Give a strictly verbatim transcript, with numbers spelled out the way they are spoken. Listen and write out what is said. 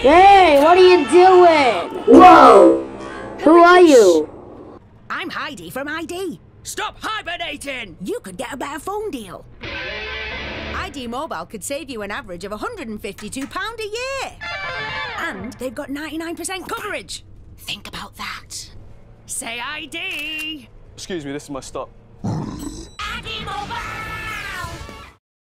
Hey, what are you doing? Whoa! Who are you? I'm Heidi from I D. Stop hibernating! You could get a better phone deal. I D Mobile could save you an average of one hundred and fifty-two pounds a year. And they've got ninety-nine percent coverage. Think about that. Say I D! Excuse me, this is my stop. I D Mobile!